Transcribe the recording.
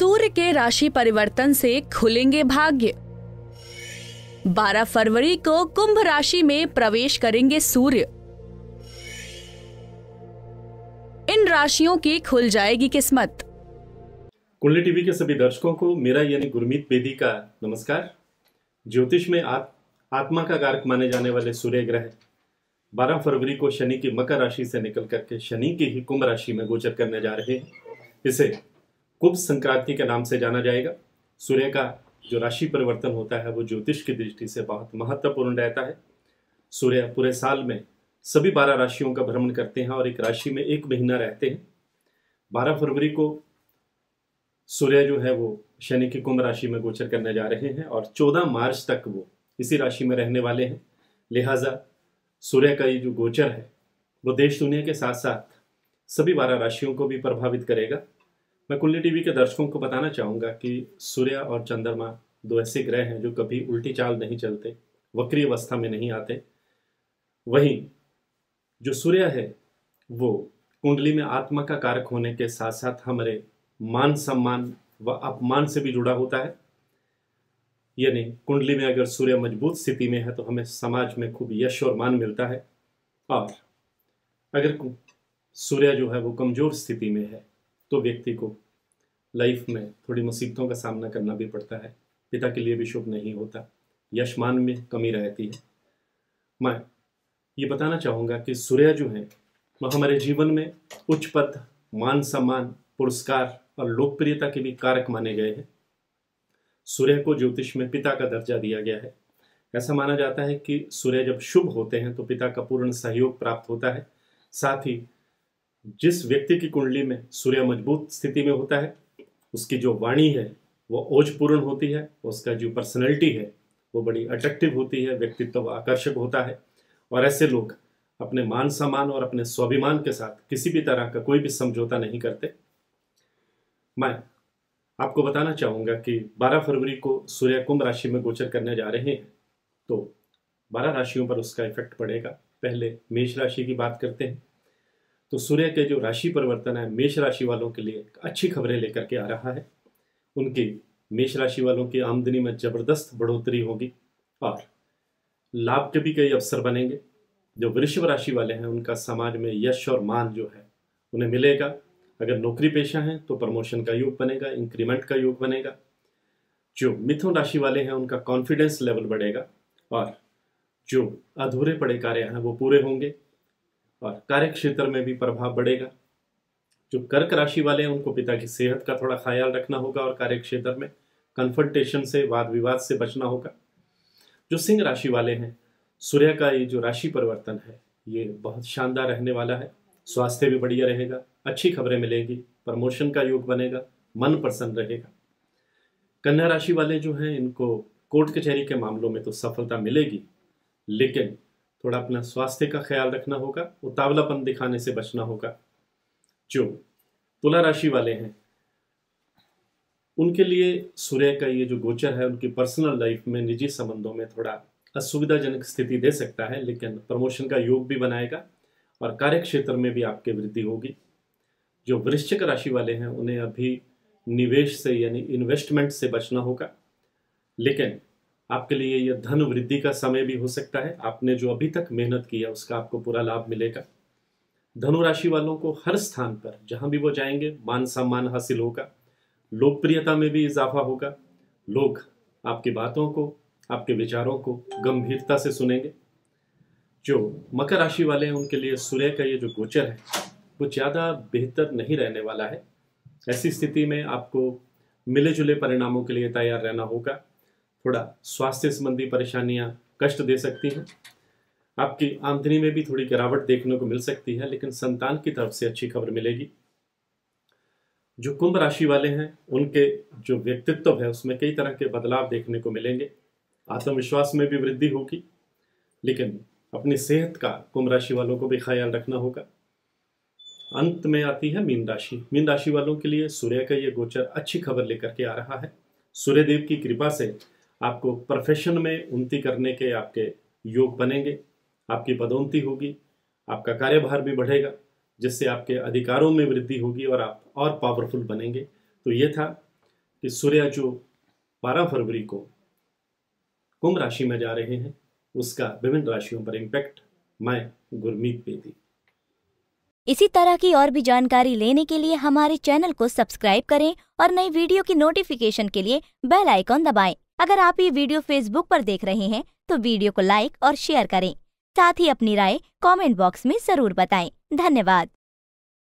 सूर्य के राशि परिवर्तन से खुलेंगे भाग्य। 12 फरवरी को कुंभ राशि में प्रवेश करेंगे सूर्य। इन राशियों की खुल जाएगी किस्मत। कुंडली टीवी के सभी दर्शकों को मेरा यानी गुरमीत बेदी का नमस्कार। ज्योतिष में आत्मा का कारक माने जाने वाले सूर्य ग्रह 12 फरवरी को शनि की मकर राशि से निकल करके शनि की ही कुंभ राशि में गोचर करने जा रहे हैं। इसे कुंभ संक्रांति के नाम से जाना जाएगा। सूर्य का जो राशि परिवर्तन होता है वो ज्योतिष की दृष्टि से बहुत महत्वपूर्ण रहता है। सूर्य पूरे साल में सभी 12 राशियों का भ्रमण करते हैं और एक राशि में एक महीना रहते हैं। 12 फरवरी को सूर्य जो है वो शनि की कुंभ राशि में गोचर करने जा रहे हैं और 14 मार्च तक वो इसी राशि में रहने वाले हैं। लिहाजा सूर्य का ये जो गोचर है वो देश दुनिया के साथ साथ सभी 12 राशियों को भी प्रभावित करेगा। मैं कुंडली टीवी के दर्शकों को बताना चाहूँगा कि सूर्य और चंद्रमा दो ऐसे ग्रह हैं जो कभी उल्टी चाल नहीं चलते, वक्री अवस्था में नहीं आते। वहीं जो सूर्य है वो कुंडली में आत्मा का कारक होने के साथ साथ हमारे मान सम्मान व अपमान से भी जुड़ा होता है। यानी कुंडली में अगर सूर्य मजबूत स्थिति में है तो हमें समाज में खूब यश और मान मिलता है, और अगर सूर्य जो है वो कमजोर स्थिति में है तो व्यक्ति को लाइफ में थोड़ी मुसीबतों का सामना करना भी पड़ता है। पिता के लिए भी शुभ नहीं होता, यश मान में कमी रहती है। मैं ये बताना चाहूँगा कि सूर्य जो है वह हमारे जीवन में उच्च पद, मान सम्मान, पुरस्कार और लोकप्रियता के भी कारक माने गए हैं। सूर्य को ज्योतिष में पिता का दर्जा दिया गया है। ऐसा माना जाता है कि सूर्य जब शुभ होते हैं तो पिता का पूर्ण सहयोग प्राप्त होता है। साथ ही जिस व्यक्ति की कुंडली में सूर्य मजबूत स्थिति में होता है उसकी जो वाणी है वो ओजपूर्ण होती है, उसका जो पर्सनैलिटी है वो बड़ी अट्रैक्टिव होती है, व्यक्तित्व आकर्षक होता है। और ऐसे लोग अपने मान सम्मान और अपने स्वाभिमान के साथ किसी भी तरह का कोई भी समझौता नहीं करते। मैं आपको बताना चाहूँगा कि 12 फरवरी को सूर्य कुंभ राशि में गोचर करने जा रहे हैं तो 12 राशियों पर उसका इफेक्ट पड़ेगा। पहले मेष राशि की बात करते हैं तो सूर्य के जो राशि परिवर्तन है मेष राशि वालों के लिए अच्छी खबरें लेकर के आ रहा है। उनकी मेष राशि वालों की आमदनी में जबरदस्त बढ़ोतरी होगी और लाभ के भी कई अवसर बनेंगे। जो वृषभ राशि वाले हैं उनका समाज में यश और मान जो है उन्हें मिलेगा। अगर नौकरी पेशा है तो प्रमोशन का योग बनेगा, इंक्रीमेंट का योग बनेगा। जो मिथुन राशि वाले हैं उनका कॉन्फिडेंस लेवल बढ़ेगा और जो अधूरे पड़े कार्य हैं वो पूरे होंगे और कार्य क्षेत्र में भी प्रभाव बढ़ेगा। जो कर्क राशि वाले हैं उनको पिता की सेहत का थोड़ा ख्याल रखना होगा और कार्य क्षेत्र में कन्फ्रंटेशन से, वाद विवाद से बचना होगा। जो सिंह राशि वाले हैं सूर्य का ये जो राशि परिवर्तन है ये बहुत शानदार रहने वाला है। स्वास्थ्य भी बढ़िया रहेगा, अच्छी खबरें मिलेगी, प्रमोशन का योग बनेगा, मन प्रसन्न रहेगा। कन्या राशि वाले जो हैं इनको कोर्ट कचहरी के मामलों में तो सफलता मिलेगी, लेकिन थोड़ा अपना स्वास्थ्य का ख्याल रखना होगा, उतावलापन दिखाने से बचना होगा। जो तुला राशि वाले हैं उनके लिए सूर्य का ये जो गोचर है उनकी पर्सनल लाइफ में, निजी संबंधों में थोड़ा असुविधाजनक स्थिति दे सकता है, लेकिन प्रमोशन का योग भी बनाएगा और कार्य क्षेत्र में भी आपके वृद्धि होगी। जो वृश्चिक राशि वाले हैं उन्हें अभी निवेश से यानी इन्वेस्टमेंट से बचना होगा, लेकिन आपके लिए यह धन वृद्धि का समय भी हो सकता है। आपने जो अभी तक मेहनत की है उसका आपको पूरा लाभ मिलेगा। धनु राशि वालों को हर स्थान पर जहां भी वो जाएंगे मान सम्मान हासिल होगा, लोकप्रियता में भी इजाफा होगा। लोग आपकी बातों को, आपके विचारों को गंभीरता से सुनेंगे। जो मकर राशि वाले हैं उनके लिए सूर्य का ये जो गोचर है वो ज़्यादा बेहतर नहीं रहने वाला है। ऐसी स्थिति में आपको मिले जुले परिणामों के लिए तैयार रहना होगा। थोड़ा स्वास्थ्य संबंधी परेशानियां कष्ट दे सकती हैं। आपकी आमदनी में भी थोड़ी गिरावट देखने को मिल सकती है, लेकिन संतान की तरफ से अच्छी खबर मिलेगी। जो कुंभ राशि वाले हैं उनके जो व्यक्तित्व है उसमें कई तरह के बदलाव देखने को मिलेंगे। आत्मविश्वास में भी वृद्धि होगी, लेकिन अपनी सेहत का कुंभ राशि वालों को भी ख्याल रखना होगा। अंत में आती है मीन राशि। मीन राशि वालों के लिए सूर्य का ये गोचर अच्छी खबर लेकर के आ रहा है। सूर्य देव की कृपा से आपको प्रोफेशन में उन्नति करने के आपके योग बनेंगे, आपकी पदोन्नति होगी, आपका कार्यभार भी बढ़ेगा, जिससे आपके अधिकारों में वृद्धि होगी और आप और पावरफुल बनेंगे। तो ये था कि सूर्य जो 12 फरवरी को कुंभ राशि में जा रहे हैं उसका विभिन्न राशियों पर इम्पैक्ट। मैं गुरमीत बेदी। इसी तरह की और भी जानकारी लेने के लिए हमारे चैनल को सब्सक्राइब करें और नई वीडियो की नोटिफिकेशन के लिए बेल आइकॉन दबाएं। अगर आप ये वीडियो फेसबुक पर देख रहे हैं तो वीडियो को लाइक और शेयर करें। साथ ही अपनी राय कमेंट बॉक्स में जरूर बताएं। धन्यवाद।